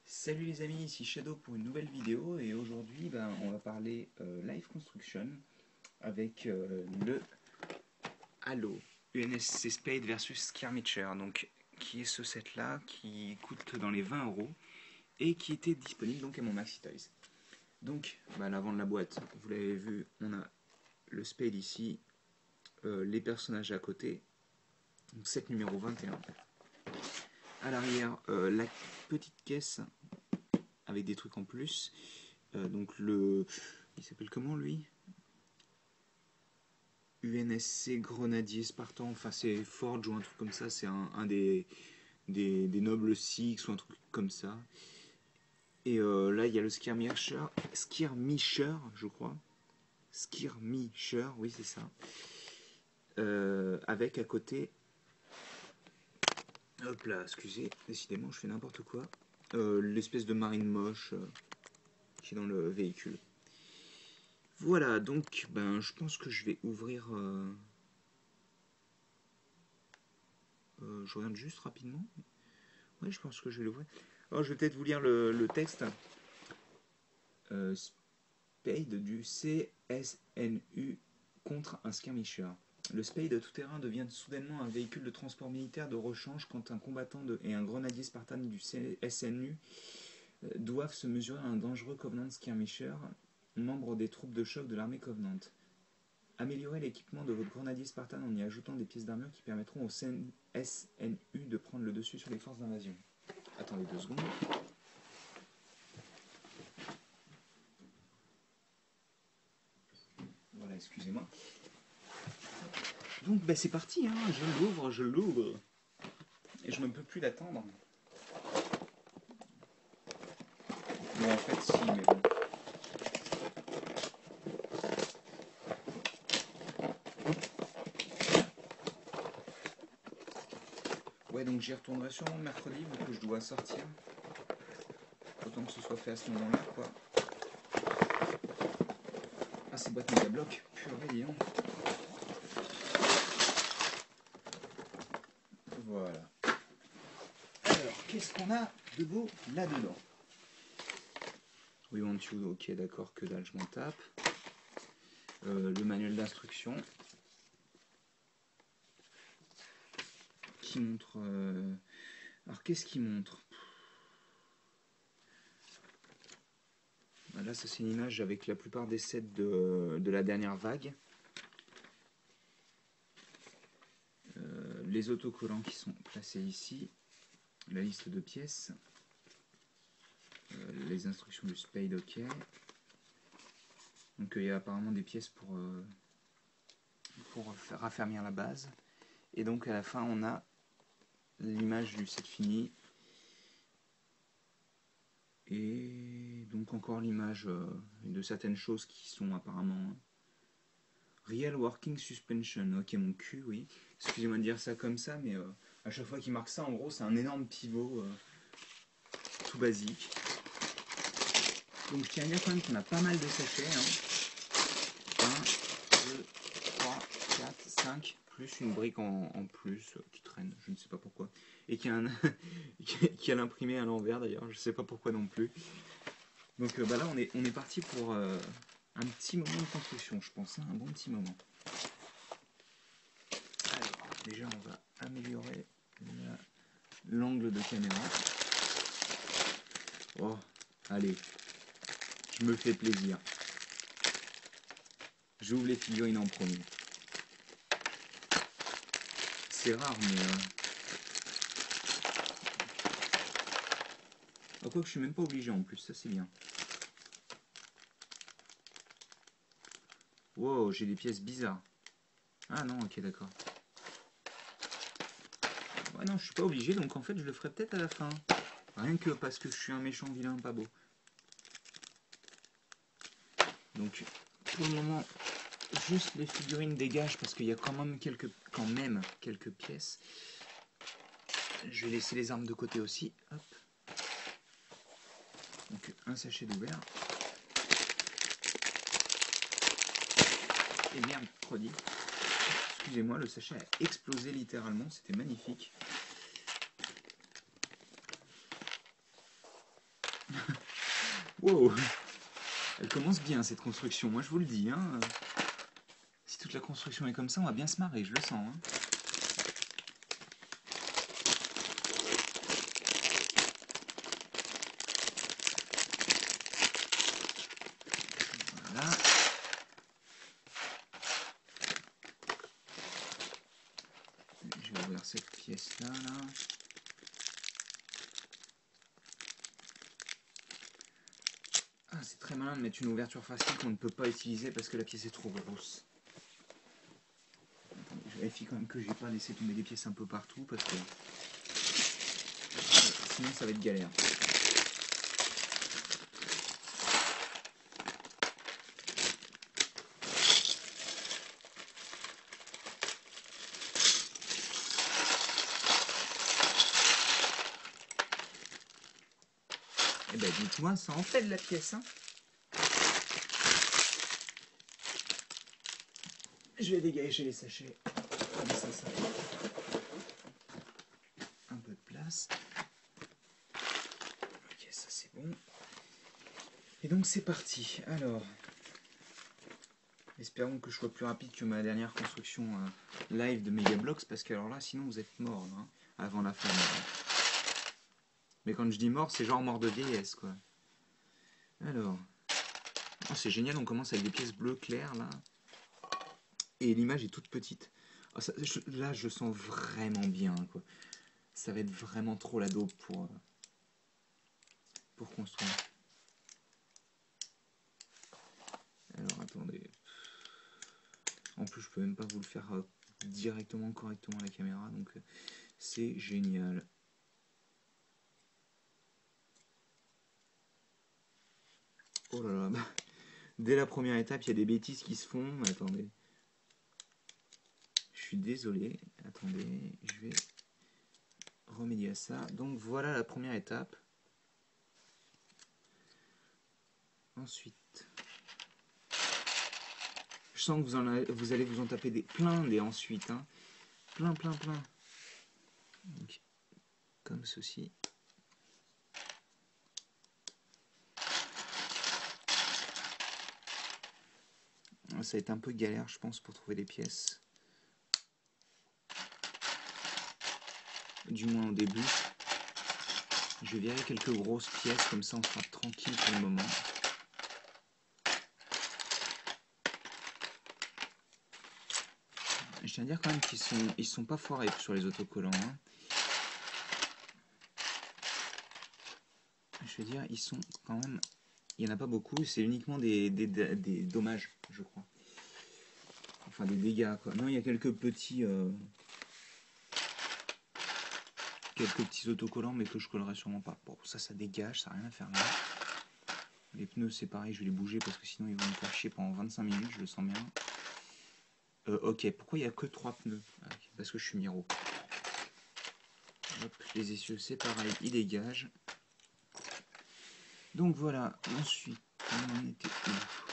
Salut les amis, ici Shadow pour une nouvelle vidéo et aujourd'hui on va parler Live Construction avec le Halo UNSC Spade versus Skirmisher, donc qui est ce set là qui coûte dans les 20 € et qui était disponible donc à mon Maxi Toys. Donc à l'avant de la boîte, vous l'avez vu, on a le Spade ici, les personnages à côté, donc set numéro 21. À l'arrière, la petite caisse avec des trucs en plus. Donc il s'appelle comment lui? UNSC Grenadier Spartan, enfin c'est Forge ou un truc comme ça, c'est un des nobles Six ou un truc comme ça. Et là il y a le Skirmisher, je crois. Skirmisher, oui c'est ça. Avec à côté, hop là, excusez, décidément je fais n'importe quoi. L'espèce de marine moche qui est dans le véhicule. Voilà, donc je pense que je vais ouvrir. Je regarde juste rapidement. Oui, je pense que je vais l'ouvrir. Alors, je vais peut-être vous lire le texte. Spade du CSNU contre un skirmisher. Le Spade tout-terrain devient soudainement un véhicule de transport militaire de rechange quand un combattant et un grenadier spartan du CSNU doivent se mesurer à un dangereux Covenant skirmisher, membre des troupes de choc de l'armée Covenant. Améliorez l'équipement de votre grenadier Spartan en y ajoutant des pièces d'armure qui permettront au SNU de prendre le dessus sur les forces d'invasion. Attendez 2 secondes. Voilà, excusez-moi. Donc c'est parti, hein, je l'ouvre. Et je ne peux plus l'attendre. Bon, en fait, si, mais bon. Ouais, donc j'y retournerai sûrement mercredi, vu que je dois sortir. Autant que ce soit fait à ce moment-là, quoi. Ah, ces boîtes méga blocs, purée, dis donc. Voilà. Alors, qu'est-ce qu'on a de beau là-dedans? We want you, ok, d'accord, que dalle, je m'en tape. Le manuel d'instruction qui montre. Alors, qu'est-ce qu'il montre? Là, ça c'est une image avec la plupart des sets de la dernière vague. Les autocollants qui sont placés ici, la liste de pièces, les instructions du Spade, ok. Donc il y a apparemment des pièces pour raffermir la base. Et donc à la fin on a l'image du set fini. Et donc encore l'image de certaines choses qui sont apparemment Real Working Suspension. Ok, mon cul, oui. Excusez-moi de dire ça comme ça, mais à chaque fois qu'il marque ça, en gros, c'est un énorme pivot tout basique. Donc je tiens à dire quand même qu'on a pas mal de sachets. 1, 2, 3, 4, 5, plus une brique en plus qui traîne, je ne sais pas pourquoi. Et qui a, qui a l'imprimé à l'envers d'ailleurs, je ne sais pas pourquoi non plus. Donc là on est parti pour un petit moment de construction, je pense, hein, un bon petit moment. Alors déjà on va améliorer l'angle de caméra. Oh, allez, je me fais plaisir. J'ouvre les figurines en premier. C'est rare, mais... Oh, quoi que je suis même pas obligé en plus, ça c'est bien. Wow, j'ai des pièces bizarres. Ah non, ok, d'accord. Ouais, non, je suis pas obligé, donc en fait je le ferai peut-être à la fin. Rien que parce que je suis un méchant vilain pas beau. Donc, pour le moment, juste les figurines dégagent parce qu'il y a quand même quelques pièces. Je vais laisser les armes de côté aussi. Hop. Donc, un sachet d'ouvert. Et bien, mercredi. Excusez-moi, le sachet a explosé littéralement, c'était magnifique. Wow. Elle commence bien cette construction, moi je vous le dis. Hein. Si toute la construction est comme ça, on va bien se marrer, je le sens. Hein. Voilà. Je vais ouvrir cette pièce-là. Là. Ah, c'est très malin de mettre une ouverture facile qu'on ne peut pas utiliser parce que la pièce est trop grosse. Je vérifie quand même que j'ai pas laissé tomber des pièces un peu partout parce que sinon ça va être galère. Eh ben dites-moi, ça en fait de la pièce, hein. Je vais dégager les sachets. Comme ça fait un peu de place. Ok, ça c'est bon. Et donc c'est parti. Alors, espérons que je sois plus rapide que ma dernière construction live de Megablocks, parce que alors là, sinon vous êtes mort là, hein, avant la fin. Mais quand je dis mort, c'est genre mort de vieillesse, quoi. Alors, oh, c'est génial, on commence avec des pièces bleues claires là. Et l'image est toute petite. Oh, ça, là, je sens vraiment bien, quoi. Ça va être vraiment trop la dope pour construire. Alors, attendez. En plus, je peux même pas vous le faire directement, correctement à la caméra, donc c'est génial. Oh là là, bah, dès la première étape, il y a des bêtises qui se font. Attendez. Je suis désolé. Attendez, je vais remédier à ça. Donc voilà la première étape. Ensuite, je sens que vous allez vous en taper plein des ensuite. Hein. Plein. Donc, comme ceci. Ça va être un peu galère, je pense, pour trouver des pièces. Du moins au début. Je vais virer quelques grosses pièces, comme ça on sera tranquille pour le moment. Je tiens à dire quand même qu'ils sont pas foirés sur les autocollants. Hein. Je veux dire, ils sont quand même... Il n'y en a pas beaucoup, c'est uniquement des dommages, je crois. Enfin, des dégâts, quoi. Non, il y a quelques petits autocollants, mais que je collerai sûrement pas. Bon, ça dégage, ça n'a rien à faire là. Les pneus, c'est pareil, je vais les bouger parce que sinon ils vont me faire chier pendant 25 minutes, je le sens bien. Ok, pourquoi il n'y a que 3 pneus? Okay, parce que je suis miro. Hop, les essieux, c'est pareil, ils dégagent. Donc voilà, ensuite, on était où?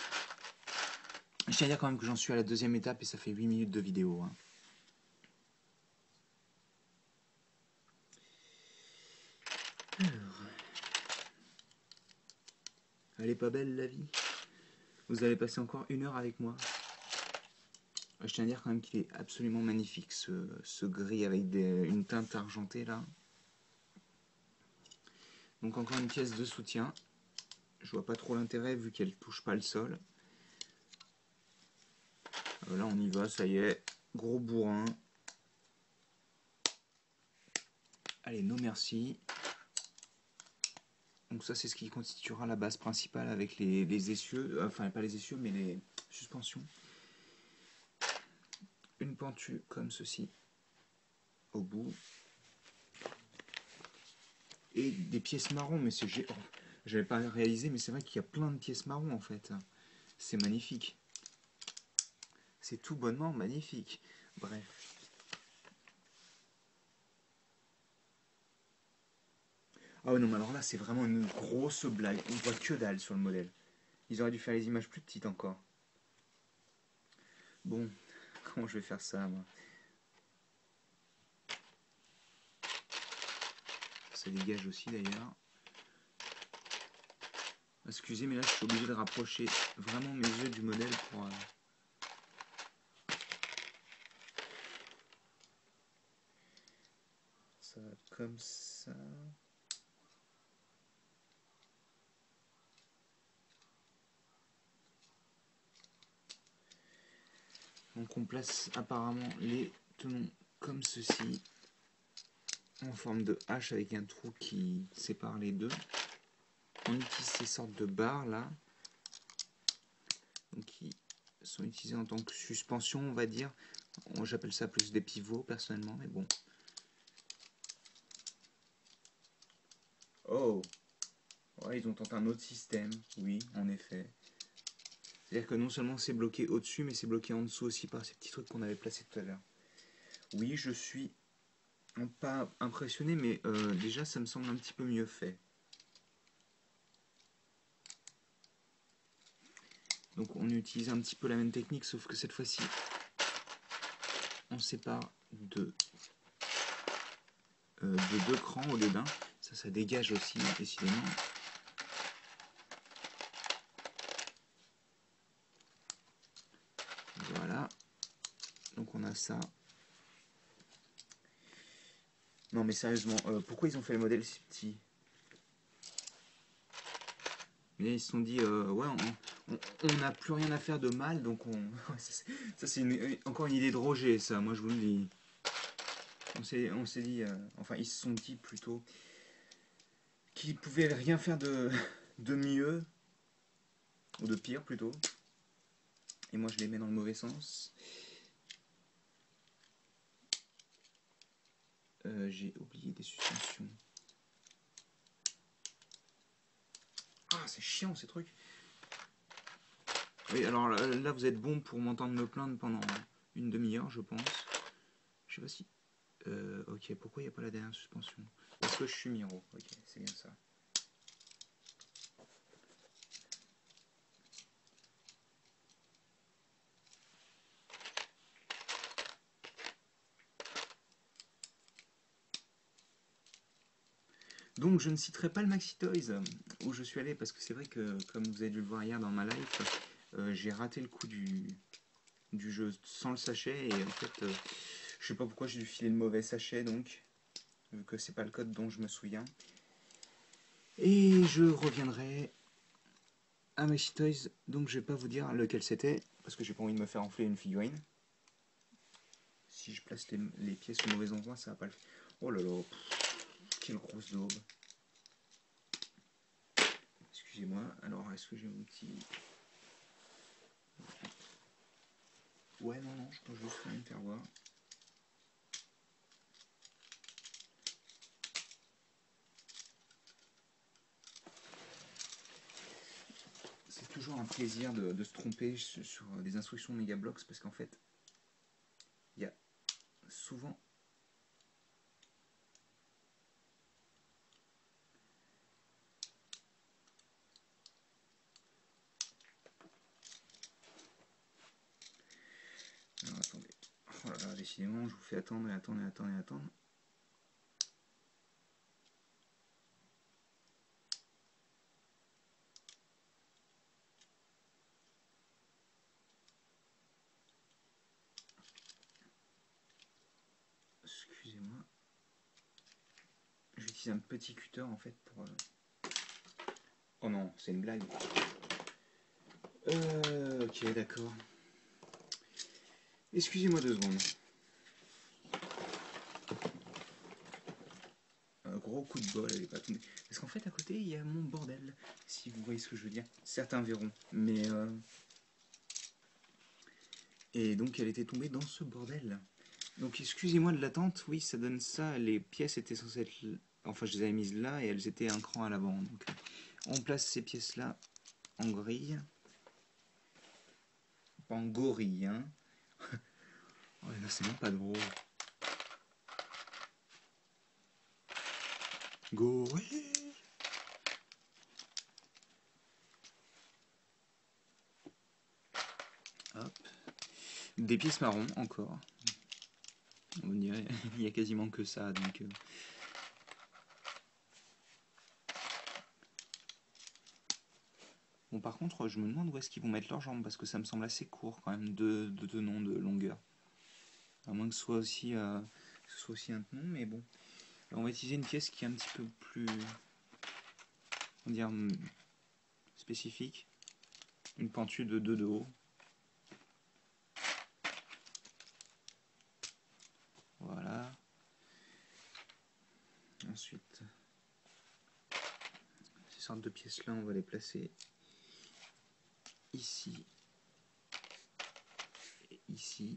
Je tiens à dire quand même que j'en suis à la deuxième étape et ça fait 8 minutes de vidéo. Hein. Alors, elle est pas belle la vie? Vous allez passer encore 1 heure avec moi. Je tiens à dire quand même qu'il est absolument magnifique ce gris avec une teinte argentée là. Donc encore une pièce de soutien. Je vois pas trop l'intérêt vu qu'elle touche pas le sol. Là on y va, ça y est. Gros bourrin. Allez, non merci. Donc ça c'est ce qui constituera la base principale avec les essieux. Enfin pas les essieux mais les suspensions. Une pentue comme ceci. Au bout. Et des pièces marron, mais c'est... Oh, j'avais pas réalisé, mais c'est vrai qu'il y a plein de pièces marron en fait. C'est magnifique. C'est tout bonnement magnifique. Bref. Ah ouais, non, mais alors là, c'est vraiment une grosse blague. On voit que dalle sur le modèle. Ils auraient dû faire les images plus petites encore. Bon, comment je vais faire ça, moi? Ça dégage aussi, d'ailleurs. Excusez, mais là je suis obligé de rapprocher vraiment mes yeux du modèle pour... Ça va comme ça. Donc on place apparemment les tenons comme ceci, en forme de H avec un trou qui sépare les deux. On utilise ces sortes de barres là, donc qui sont utilisées en tant que suspension, on va dire. J'appelle ça plus des pivots personnellement, mais bon. Oh, ouais, ils ont tenté un autre système, oui, en effet. C'est-à-dire que non seulement c'est bloqué au-dessus, mais c'est bloqué en dessous aussi par ces petits trucs qu'on avait placés tout à l'heure. Oui, je suis pas impressionné, mais déjà ça me semble un petit peu mieux fait. Donc on utilise un petit peu la même technique, sauf que cette fois-ci, on sépare de deux crans au lieu d'un. Ça dégage aussi, décidément. Voilà. Donc on a ça. Non mais sérieusement, pourquoi ils ont fait le modèle si petit? Mais ils se sont dit, ouais, on n'a plus rien à faire de mal, donc on... ça c'est encore une idée de Roger, ça, moi je vous le dis. On s'est dit, enfin ils se sont dit plutôt, qu'ils pouvaient rien faire de mieux, ou de pire plutôt. Et moi je les mets dans le mauvais sens. J'ai oublié des suspensions. Ah, c'est chiant ces trucs. Oui, alors là vous êtes bon pour m'entendre me plaindre pendant une demi-heure, je pense. Je sais pas si... ok, pourquoi il n'y a pas la dernière suspension? Parce que je suis Miro, ok, c'est bien ça. Donc je ne citerai pas le Maxi Toys où je suis allé parce que c'est vrai que comme vous avez dû le voir hier dans ma live, j'ai raté le coup du jeu sans le sachet et en fait je sais pas pourquoi j'ai dû filer le mauvais sachet donc vu que c'est pas le code dont je me souviens. Et je reviendrai à Maxi Toys, donc je vais pas vous dire lequel c'était parce que j'ai pas envie de me faire enfler une figurine. Si je place les pièces au mauvais endroit, ça va pas le faire. Oh là là, quelle grosse daube. Excusez-moi, alors est-ce que j'ai mon petit... Ouais, non, je peux juste me faire voir. C'est toujours un plaisir de se tromper sur des instructions Megablox parce qu'en fait, il y a souvent... Alors attendez, oh là là, décidément, je vous fais attendre et attendre et attendre et attendre. Excusez-moi. J'utilise un petit cutter en fait pour... Oh non, c'est une blague. Ok, d'accord. Excusez-moi 2 secondes. Un gros coup de bol, elle est pas tombée. Parce qu'en fait, à côté, il y a mon bordel. Si vous voyez ce que je veux dire. Certains verront. Mais... Et donc, elle était tombée dans ce bordel. Donc, excusez-moi de l'attente. Oui, ça donne ça. Les pièces étaient censées être... Enfin, je les avais mises là et elles étaient un cran à l'avant. Donc, on place ces pièces-là en grille. Pas en gorille, hein. Oh, là, c'est même pas drôle. Gorille. Hop. Des pièces marron encore. On dirait, il y a quasiment que ça, donc... Bon, par contre, je me demande où est-ce qu'ils vont mettre leurs jambes, parce que ça me semble assez court quand même, de tenons de longueur. À moins que ce soit aussi, un tenon, mais bon. Alors, on va utiliser une pièce qui est un petit peu plus, on va dire, spécifique. Une pentue de 2 de haut. Voilà. Ensuite, ces sortes de pièces-là, on va les placer ici et ici.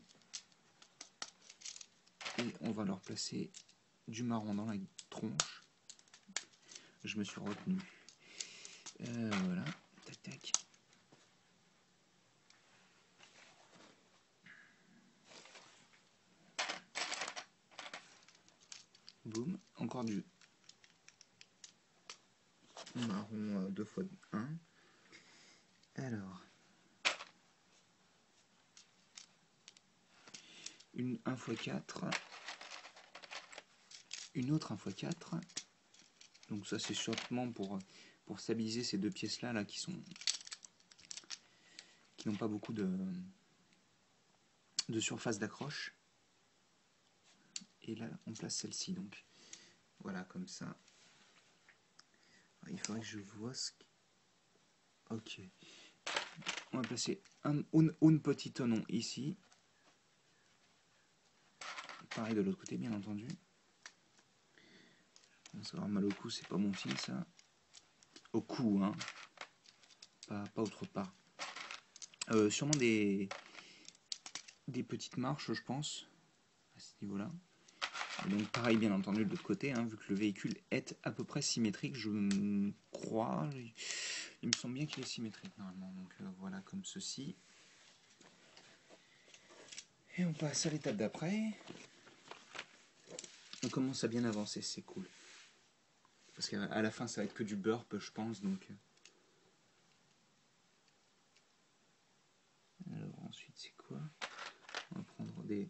Et on va leur placer du marron dans la tronche. Je me suis retenu. Voilà. Tac, tac. Boum. Encore du marron 2x1. Alors, une 1x4, une autre 1x4. Donc ça c'est sûrement pour stabiliser ces deux pièces là qui n'ont pas beaucoup de surface d'accroche. Et là on place celle-ci, donc voilà, comme ça. Alors, il faudrait que je vois ce qui... Ok. On va placer un petit tenon ici. Pareil de l'autre côté, bien entendu. On va avoir mal au cou, c'est pas bon signe ça. Au cou, hein. Pas autre part. Sûrement des petites marches, je pense, à ce niveau-là. Donc pareil, bien entendu, de l'autre côté, hein, vu que le véhicule est à peu près symétrique, je crois. Il me semble bien qu'il est symétrique normalement. Donc voilà, comme ceci. Et on passe à l'étape d'après. On commence à bien avancer, c'est cool. Parce qu'à la fin, ça va être que du burp, je pense. Donc. Alors ensuite, c'est quoi? On va prendre des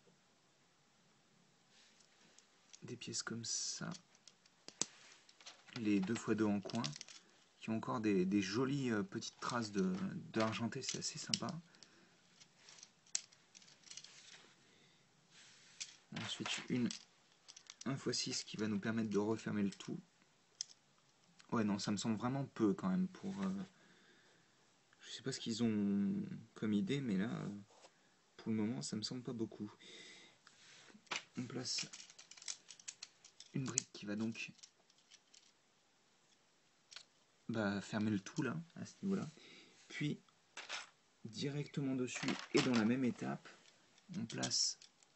pièces comme ça. Les 2x2 en coin. Qui ont encore des jolies petites traces d'argenté, c'est assez sympa. Ensuite, une 1x6 qui va nous permettre de refermer le tout. Ouais, non, ça me semble vraiment peu quand même pour... je sais pas ce qu'ils ont comme idée, mais là, pour le moment, ça me semble pas beaucoup. On place une brique qui va donc fermer le tout là, à ce niveau-là. Puis, directement dessus et dans la même étape, on place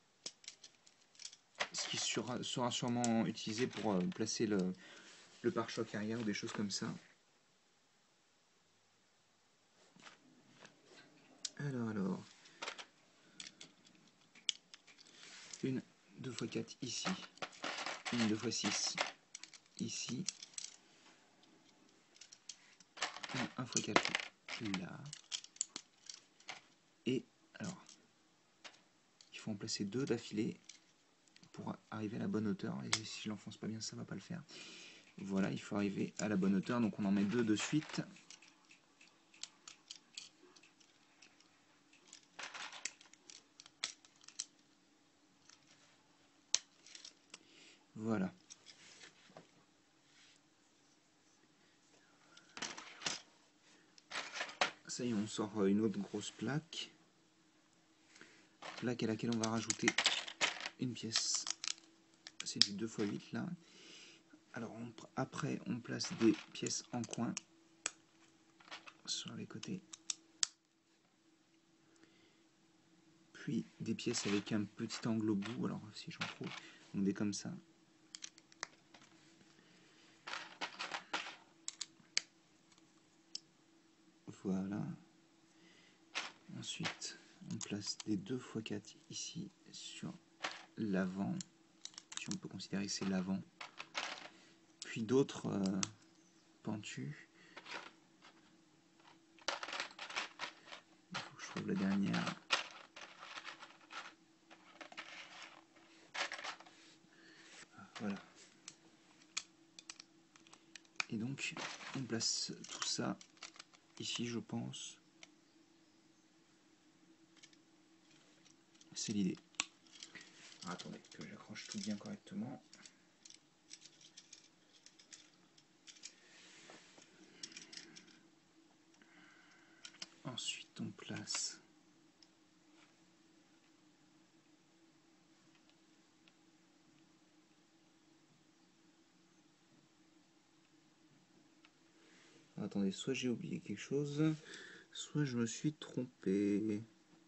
ce qui sera sûrement utilisé pour placer le pare-choc arrière ou des choses comme ça. Alors, une 2x4 ici, une 2x6 ici, une 1x4 là, et alors, il faut en placer deux d'affilée pour arriver à la bonne hauteur, et si je l'enfonce pas bien, ça va pas le faire. Voilà, il faut arriver à la bonne hauteur, donc on en met deux de suite. Voilà. Ça y est, on sort une autre grosse plaque. Plaque à laquelle on va rajouter une pièce. C'est du 2x8 là. Alors après, on place des pièces en coin sur les côtés. Puis des pièces avec un petit angle au bout. Alors si j'en trouve, donc des comme ça. Voilà. Ensuite, on place des 2x4 ici sur l'avant, si on peut considérer que c'est l'avant. Puis d'autres pentus. Il faut que je trouve la dernière. Voilà. Et donc, on place tout ça ici, je pense. C'est l'idée. Attendez, que j'accroche tout bien correctement. Ensuite, on place attendez, soit j'ai oublié quelque chose, soit je me suis trompé.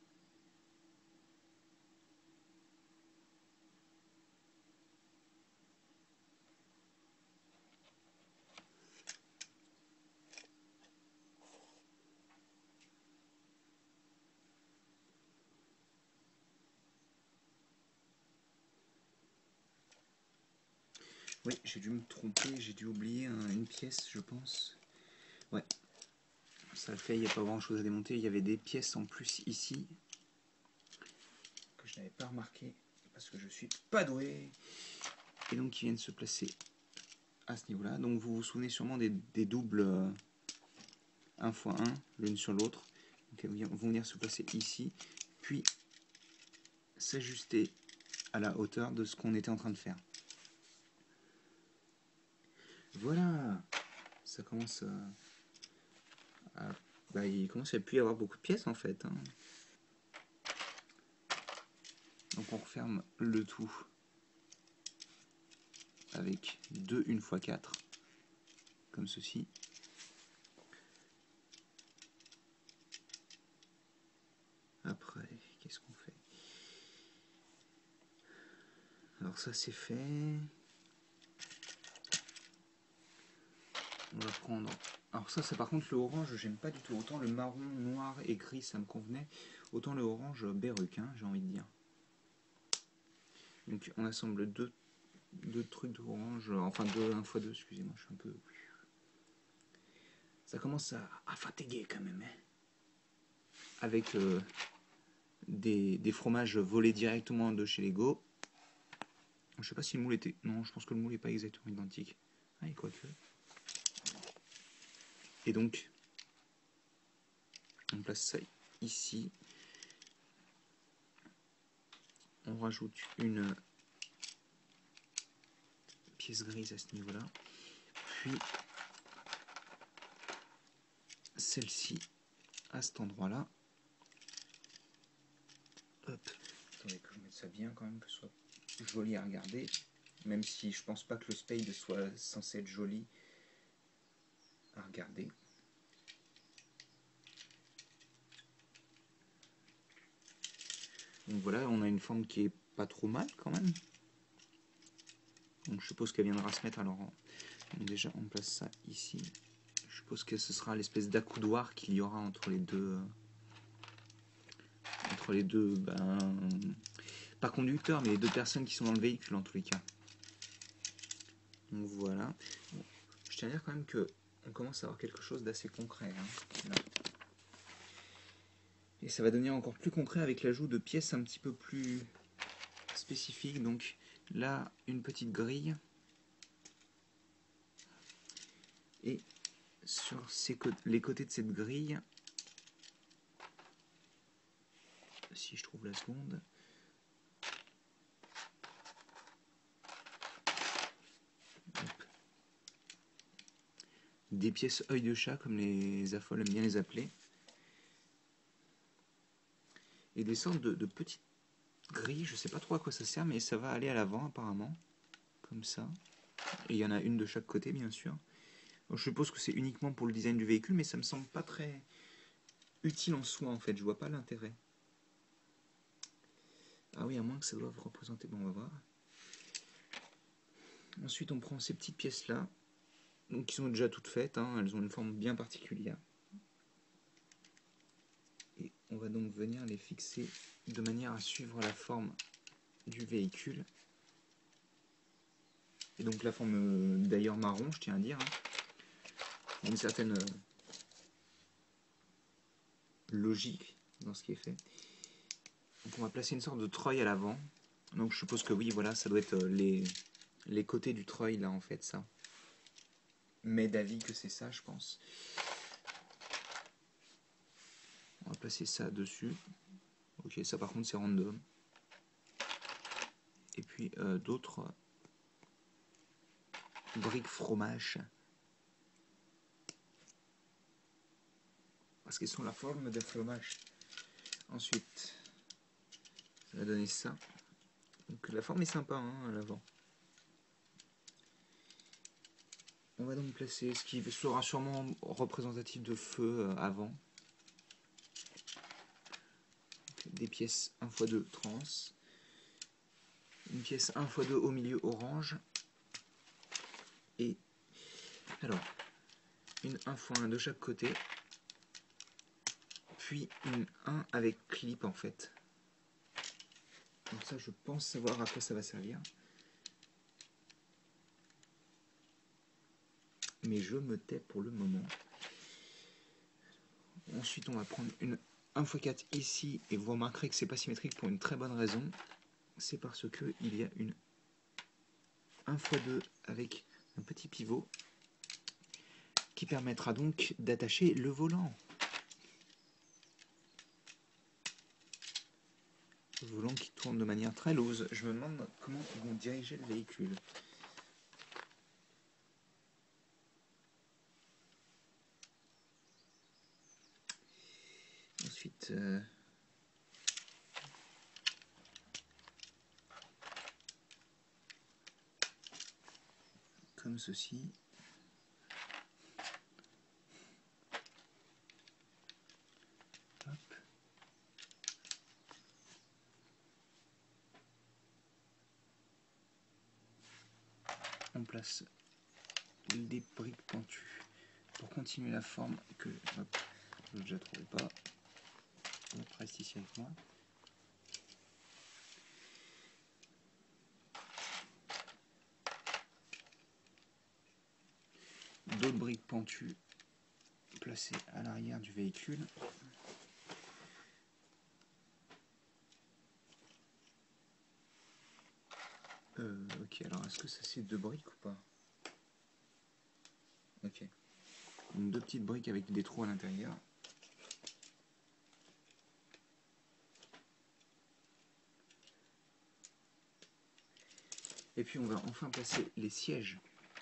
Oui, j'ai dû me tromper, j'ai dû oublier une pièce, je pense. Ouais, ça le fait, il n'y a pas grand chose à démonter. Il y avait des pièces en plus ici que je n'avais pas remarqué parce que je suis pas doué. Et donc qui viennent se placer à ce niveau-là. Donc vous vous souvenez sûrement des doubles 1 x 1, l'une sur l'autre. Donc elles vont venir se placer ici, puis s'ajuster à la hauteur de ce qu'on était en train de faire. Voilà, ça commence bah, il commence à plus y avoir beaucoup de pièces en fait. Hein. Donc on referme le tout avec 2 1 x 4, comme ceci. Après, qu'est-ce qu'on fait? Alors ça c'est fait. On va prendre... Alors ça c'est par contre le orange, j'aime pas du tout. Autant le marron, noir et gris ça me convenait, autant le orange berruque, hein, j'ai envie de dire. Donc on assemble deux trucs d'orange, enfin 1 x 2, excusez-moi, je suis un peu... Ça commence à fatiguer quand même, hein. Avec des fromages volés directement de chez Lego. Je sais pas si le moule était... Non, je pense que le moule n'est pas exactement identique. Ah, et quoique... Et donc, on place ça ici. On rajoute une pièce grise à ce niveau-là. Puis, celle-ci à cet endroit-là. Hop. Attendez que je mette ça bien quand même, que ce soit joli à regarder. Même si je pense pas que le spade soit censé être joli à regarder. Donc voilà, on a une forme qui est pas trop mal quand même. Donc je suppose qu'elle viendra se mettre alors. Donc déjà on place ça ici. Je suppose que ce sera l'espèce d'accoudoir qu'il y aura entre les deux. Pas conducteurs, mais les deux personnes qui sont dans le véhicule en tous les cas. Donc voilà. Bon, je tiens à dire quand même que on commence à avoir quelque chose d'assez concret. Hein, là. Et ça va devenir encore plus concret avec l'ajout de pièces un petit peu plus spécifiques. Donc là, une petite grille. Et sur les côtés de cette grille, si je trouve la seconde, hop, des pièces œil de chat, comme les affoles aiment bien les appeler, et des sortes de petites grilles, je sais pas trop à quoi ça sert, mais ça va aller à l'avant apparemment, comme ça. Et il y en a une de chaque côté, bien sûr. Donc, je suppose que c'est uniquement pour le design du véhicule, mais ça me semble pas très utile en soi en fait, je vois pas l'intérêt. Ah oui, à moins que ça doive représenter... Bon, on va voir. Ensuite, on prend ces petites pièces-là, donc qui sont déjà toutes faites, hein, elles ont une forme bien particulière. Et on va donc venir les fixer de manière à suivre la forme du véhicule. Et donc la forme d'ailleurs marron, je tiens à dire. Hein. Une certaine logique dans ce qui est fait. Donc on va placer une sorte de treuil à l'avant. Donc je suppose que oui, voilà, ça doit être les côtés du treuil là en fait, ça. Mais d'avis que c'est ça, je pense. On va placer ça dessus. Ok, ça par contre c'est random. Et puis d'autres briques fromage. Parce qu'elles sont la forme de fromage. Ensuite, ça va donner ça. Donc la forme est sympa hein, à l'avant. On va donc placer ce qui sera sûrement représentatif de feu avant. Des pièces 1x2 trans. Une pièce 1x2 au milieu orange. Et alors, une 1x1 de chaque côté. Puis une 1 avec clip en fait. Donc ça je pense savoir à quoi ça va servir. Mais je me tais pour le moment. Ensuite on va prendre une 1x4 ici et vous remarquerez que c'est pas symétrique pour une très bonne raison. C'est parce que il y a une 1x2 avec un petit pivot qui permettra donc d'attacher le volant. Le volant qui tourne de manière très loose. Je me demande comment ils vont diriger le véhicule. Ensuite, comme ceci. Hop. On place des briques pentues pour continuer la forme que hop, je ne la trouve pas. On reste ici avec moi. D'autres briques pentues placées à l'arrière du véhicule. Ok, alors est-ce que ça c'est deux briques ou pas? Ok. Donc deux petites briques avec des trous à l'intérieur. Et puis on va enfin placer les sièges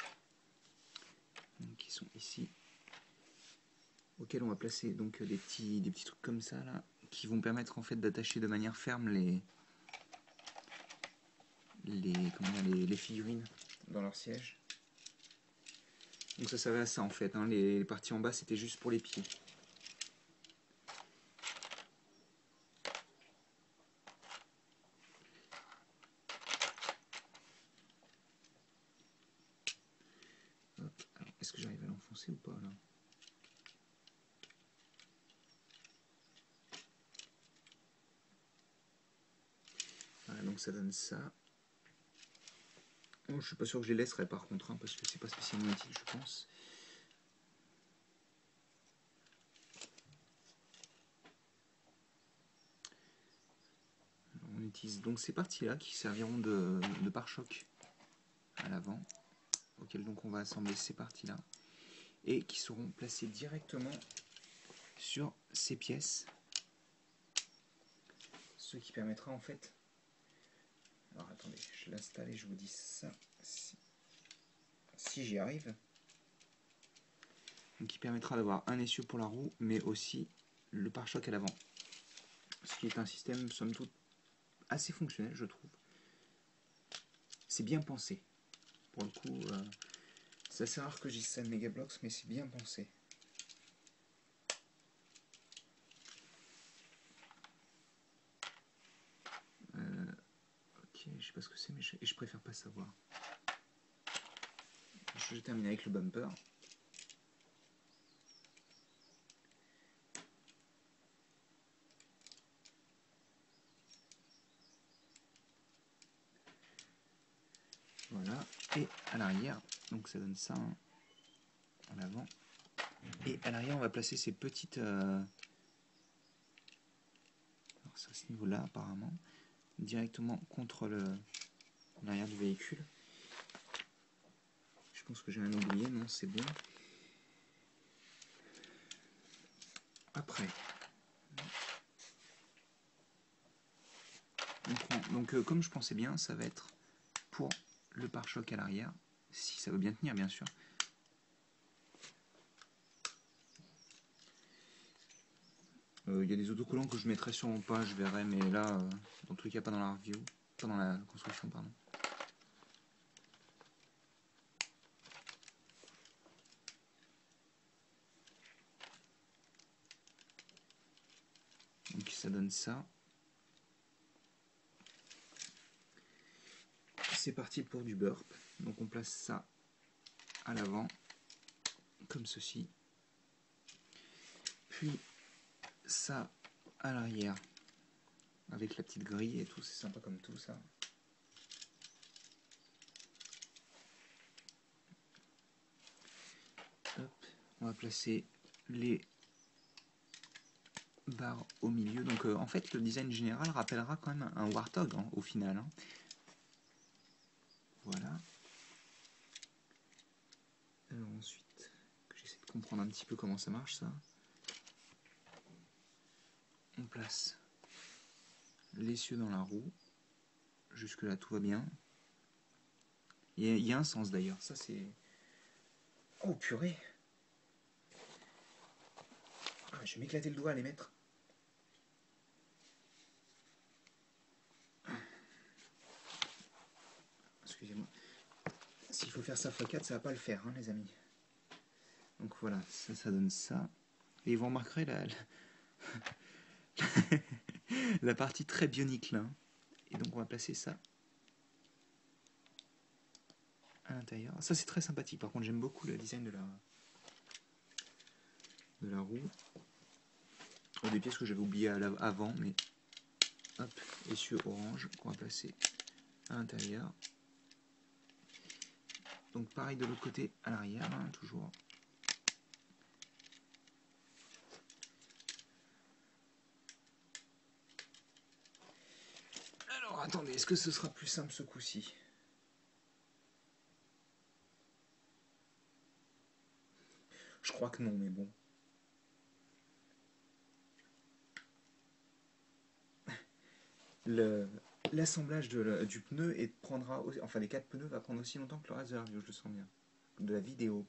donc, qui sont ici, auxquels on va placer donc des petits trucs comme ça là, qui vont permettre en fait d'attacher de manière ferme les figurines dans leur siège. Donc ça servait à ça en fait, hein. Les parties en bas c'était juste pour les pieds. Est-ce que j'arrive à l'enfoncer ou pas là? Voilà, donc ça donne ça. Bon, je suis pas sûr que je les laisserai par contre, hein, parce que c'est pas spécialement utile je pense. Alors, on utilise donc ces parties-là qui serviront de pare-choc à l'avant, auquel donc on va assembler ces parties-là, et qui seront placées directement sur ces pièces, ce qui permettra en fait, alors attendez, je l'installe et je vous dis ça si j'y arrive, donc qui permettra d'avoir un essieu pour la roue mais aussi le pare-choc à l'avant, ce qui est un système somme toute assez fonctionnel je trouve. C'est bien pensé pour le coup, c'est assez rare que j'y ça de Megablox mais c'est bien pensé. Ok, je sais pas ce que c'est mais je préfère pas savoir. Je termine avec le bumper. Voilà, et à l'arrière, donc ça donne ça en avant. Et à l'arrière, on va placer ces petites. Alors, c'est à ce niveau-là, apparemment, directement contre l'arrière du véhicule. Je pense que j'ai un oublié, non, c'est bon. Après, donc comme je pensais bien, ça va être pour le pare-choc à l'arrière, si ça veut bien tenir bien sûr. Il y a des autocollants que je mettrai sûrement pas, je verrai, mais là, dans tous les cas, pas dans la review, pas dans la construction, pardon. Donc ça donne ça. C'est parti pour du burp. Donc on place ça à l'avant, comme ceci. Puis ça à l'arrière, avec la petite grille et tout, c'est sympa comme tout ça. Hop. On va placer les barres au milieu. Donc en fait le design général rappellera quand même un Warthog hein, au final. Hein. Voilà. Alors ensuite, j'essaie de comprendre un petit peu comment ça marche ça. On place l'essieu dans la roue. Jusque là tout va bien. Il y a un sens d'ailleurs. Ça c'est... Oh purée. Ah, je vais m'éclater le doigt à les mettre. Excusez-moi. S'il faut faire ça x4, ça va pas le faire, hein, les amis. Donc voilà, ça donne ça. Et vous remarquerez la partie très bionique là. Et donc on va placer ça à l'intérieur. Ça c'est très sympathique. Par contre j'aime beaucoup le design de la roue. Des pièces que j'avais oubliées avant, mais hop, essieu orange qu'on va placer à l'intérieur. Donc pareil de l'autre côté à l'arrière, hein, toujours. Alors attendez, est-ce que ce sera plus simple ce coup-ci? Je crois que non, mais bon. L'assemblage du pneu prendra, enfin les 4 pneus va prendre aussi longtemps que le reste de la review, je le sens bien. De la vidéo.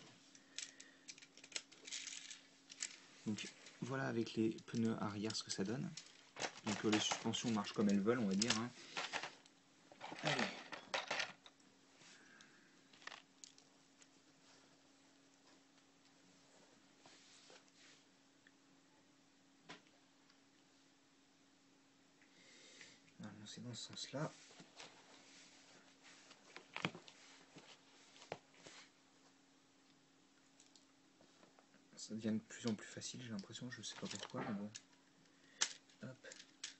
Donc voilà avec les pneus arrière ce que ça donne. Donc les suspensions marchent comme elles veulent, on va dire. Hein. Allez. Normalement c'est dans ce sens-là. Ça devient de plus en plus facile, j'ai l'impression, je sais pas pourquoi, mais bon. Hop.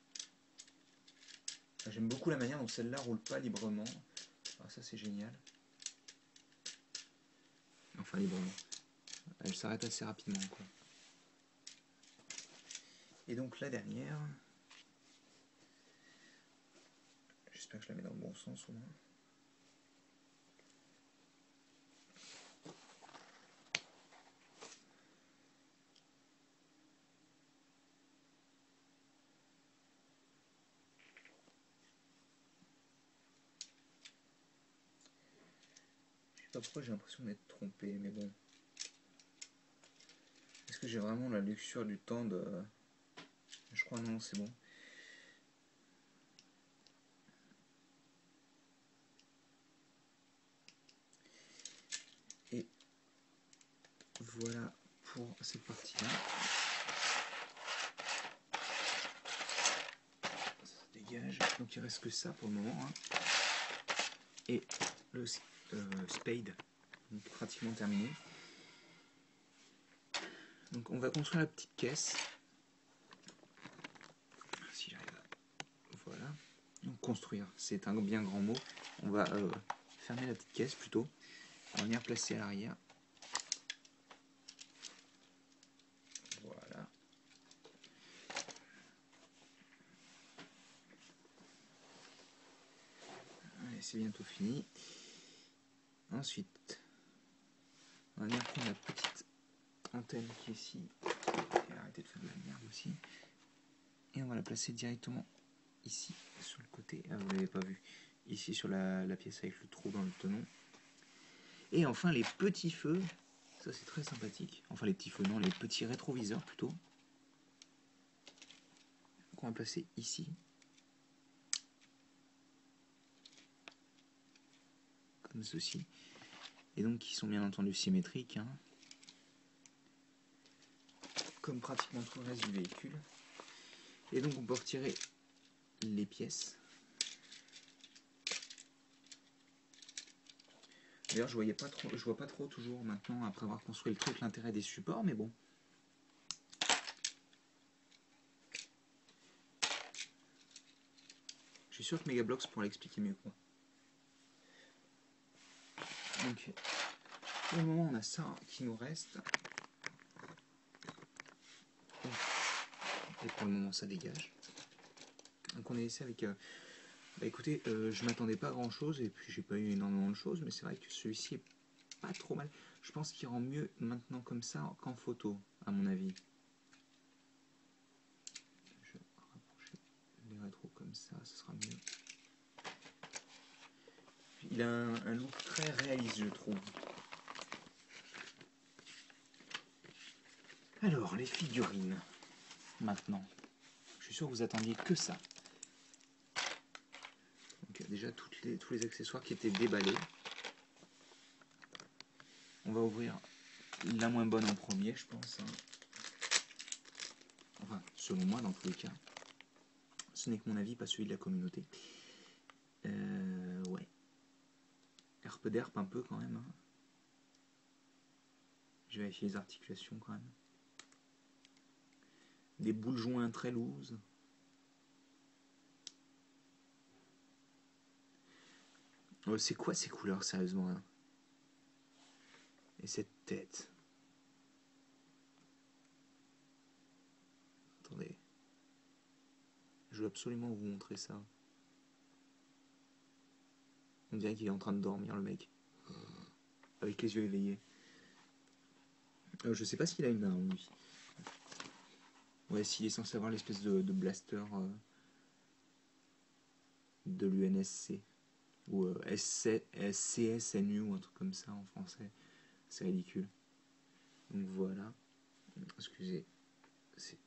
J'aime beaucoup la manière dont celle-là roule pas librement. Alors ça c'est génial. Enfin librement. Elle s'arrête assez rapidement quoi. Et donc la dernière. J'espère que je la mets dans le bon sens au moins. Je sais pas pourquoi j'ai l'impression d'être trompé, mais bon. Est-ce que j'ai vraiment la luxure du temps de... Je crois non, c'est bon. Et voilà pour cette partie-là. Ça dégage. Donc il reste que ça pour le moment. Hein. Et le spade, donc pratiquement terminé. Donc on va construire la petite caisse. Si j'arrive à... Voilà. Donc construire, c'est un bien grand mot. On va fermer la petite caisse plutôt. On va venir placer à l'arrière. Voilà. Allez, c'est bientôt fini. Ensuite, on va venir prendre la petite antenne qui est ici. Et arrêter de faire de la merde aussi. Et on va la placer directement ici sur le côté, ah, vous l'avez pas vu, ici sur la pièce avec le trou dans le tenon. Et enfin les petits feux, ça c'est très sympathique, enfin les petits feux non, les petits rétroviseurs plutôt, qu'on va placer ici. Comme ceci. Et donc qui sont bien entendu symétriques, hein, comme pratiquement tout le reste du véhicule. Et donc on peut retirer les pièces. D'ailleurs je vois pas trop toujours maintenant, après avoir construit le truc, l'intérêt des supports, mais bon. Je suis sûr que Megablox pourra l'expliquer mieux que moi. Donc pour le moment on a ça qui nous reste. Et pour le moment ça dégage. Donc on est laissé avec... bah écoutez, je m'attendais pas à grand chose et puis j'ai pas eu énormément de choses, mais c'est vrai que celui-ci est pas trop mal. Je pense qu'il rend mieux maintenant comme ça qu'en photo, à mon avis. Je vais rapprocher les rétros comme ça, ce sera mieux. Il a un look très réaliste, je trouve. Alors, les figurines, maintenant. Je suis sûr que vous attendiez que ça. Donc, déjà, tous les accessoires qui étaient déballés. On va ouvrir la moins bonne en premier, je pense. Hein. Enfin, selon moi, dans tous les cas. Ce n'est que mon avis, pas celui de la communauté. Ouais. Herpe d'herpe un peu quand même. Hein. Je vais vérifier les articulations quand même. Des boules joints très lourdes. Oh, c'est quoi ces couleurs, sérieusement là? Et cette tête. Attendez. Je veux absolument vous montrer ça. On dirait qu'il est en train de dormir, le mec. Avec les yeux éveillés. Je sais pas s'il a une arme, lui. Ouais, s'il est censé avoir l'espèce de blaster de l'UNSC. Ou SCSNU ou un truc comme ça en français. C'est ridicule. Donc voilà. Excusez. C'est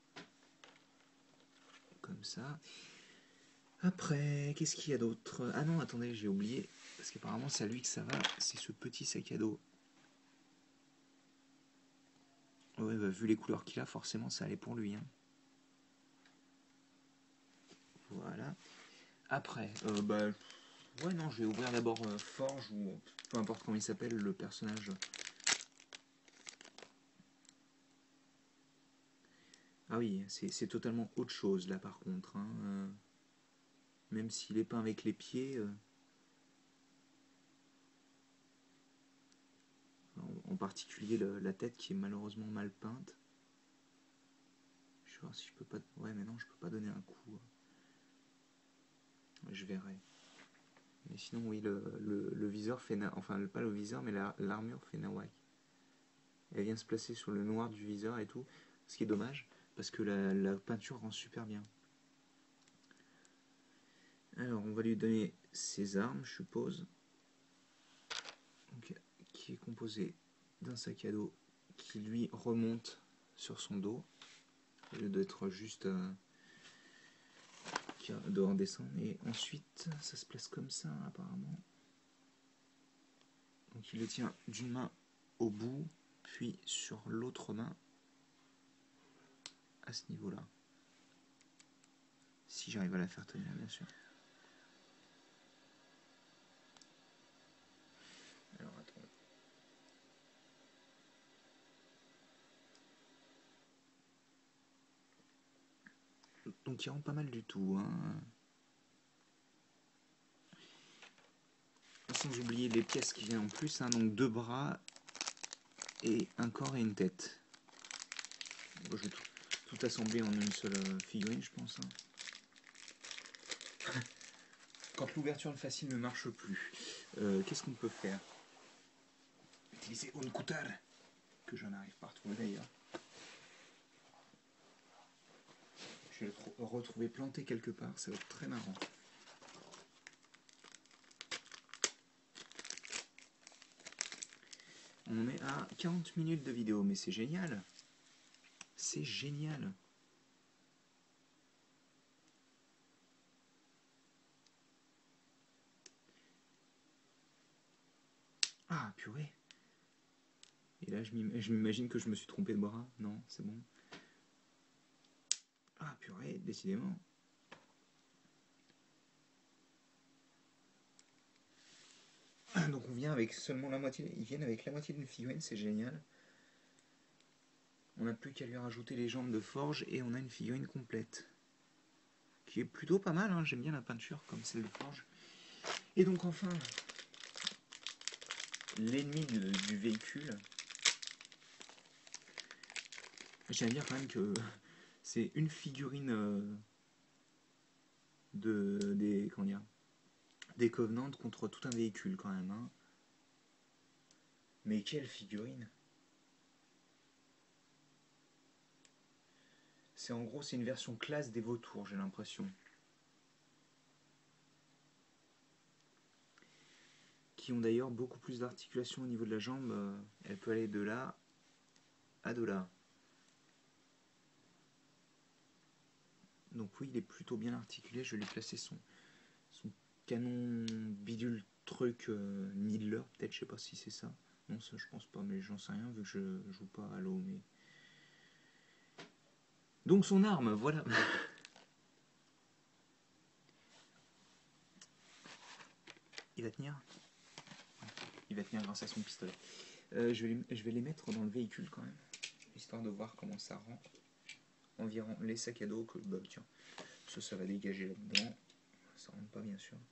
comme ça. Après, qu'est-ce qu'il y a d'autre? Ah non, attendez, j'ai oublié. Parce qu'apparemment, c'est à lui que ça va. C'est ce petit sac à dos. Ouais, bah, vu les couleurs qu'il a, forcément, ça allait pour lui. Hein. Voilà. Après, bah... ouais, non, je vais ouvrir d'abord Forge, ou peu importe comment il s'appelle, le personnage. Ah oui, c'est totalement autre chose, là, par contre. Hein. Même s'il est peint avec les pieds... en particulier la tête qui est malheureusement mal peinte. Je vais voir si je peux pas... Ouais, mais non, je peux pas donner un coup. Je verrai. Mais sinon, oui, le viseur fait... Enfin, pas le viseur, mais l'armure fait nawak. Elle vient se placer sur le noir du viseur et tout. Ce qui est dommage, parce que la peinture rend super bien. Alors, on va lui donner ses armes, je suppose. Donc, qui est composé d'un sac à dos qui, lui, remonte sur son dos. Au lieu d'être juste... qui doit redescendre. Et ensuite, ça se place comme ça, apparemment. Donc, il le tient d'une main au bout, puis sur l'autre main, à ce niveau-là. Si j'arrive à la faire tenir, bien sûr. Alors, attends. Donc, il rend pas mal du tout, hein. Sans oublier les pièces qui viennent en plus, hein, donc 2 bras et un corps et une tête. Bon, je vais tout assembler en une seule figurine, je pense. Hein. Quand l'ouverture facile ne marche plus, qu'est-ce qu'on peut faire? Utiliser un cutter, que je n'arrive pas à retrouver d'ailleurs. Je vais le retrouver planté quelque part, ça va être très marrant. On est à 40 minutes de vidéo, mais c'est génial. C'est génial. Ah, purée. Et là, je m'imagine que je me suis trompé de bras. Non, c'est bon. Ah, purée, décidément. Donc on vient avec seulement la moitié. Ils viennent avec la moitié d'une figurine, c'est génial. On n'a plus qu'à lui rajouter les jambes de forge et on a une figurine complète. Qui est plutôt pas mal, hein. J'aime bien la peinture comme celle de forge. Et donc enfin, l'ennemi du véhicule. J'aime bien quand même que c'est une figurine des Covenants contre tout un véhicule quand même. Hein. Mais quelle figurine! C'est en gros, c'est une version classe des vautours, j'ai l'impression. Qui ont d'ailleurs beaucoup plus d'articulation au niveau de la jambe. Elle peut aller de là à de là. Donc oui, il est plutôt bien articulé. Je vais lui placer son canon bidule truc Midler, peut-être, je sais pas si c'est ça. Non, ça je pense pas, mais j'en sais rien vu que je joue pas à l'eau. Mais... Donc son arme, voilà. Il va tenir. Il va tenir grâce à son pistolet. Je vais les mettre dans le véhicule quand même, histoire de voir comment ça rend environ les sacs à dos que bah tiens, ça va dégager là-dedans. Ça rentre pas bien sûr.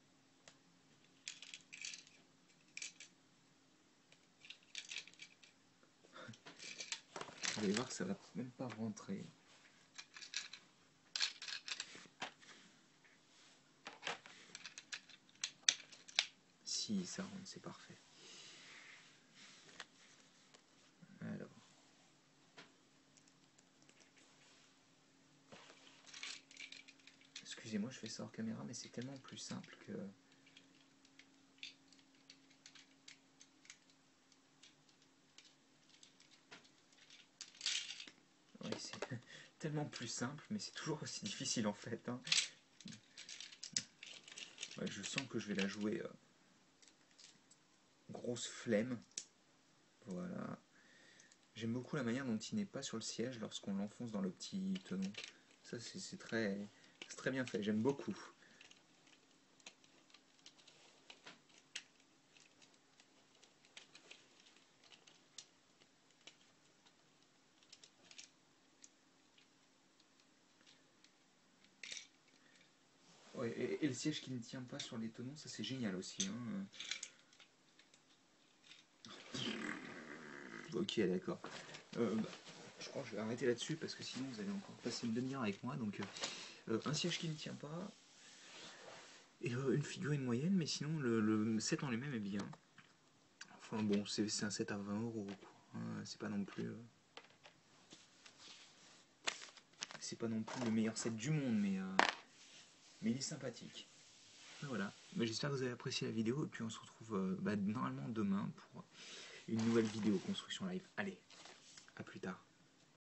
Vous allez voir que ça va même pas rentrer. Si ça rentre, c'est parfait. Alors. Excusez-moi, je fais ça hors caméra, mais c'est tellement plus simple que... Oui, c'est tellement plus simple, mais c'est toujours aussi difficile en fait. Hein. Ouais, je sens que je vais la jouer grosse flemme. Voilà. J'aime beaucoup la manière dont il n'est pas sur le siège lorsqu'on l'enfonce dans le petit tenon. Ça, c'est très bien fait. J'aime beaucoup. Ouais, et le siège qui ne tient pas sur les tenons, ça c'est génial aussi. Hein. Ok, d'accord. Je crois que je vais arrêter là-dessus parce que sinon vous allez encore passer une demi-heure avec moi. Donc un siège qui ne tient pas et une figurine moyenne, mais sinon le set en lui-même est bien. Enfin bon, c'est un set à 20 €. Hein, c'est pas non plus. C'est pas non plus le meilleur set du monde, mais il est sympathique. Voilà. J'espère que vous avez apprécié la vidéo et puis on se retrouve normalement demain pour une nouvelle vidéo construction live. Allez.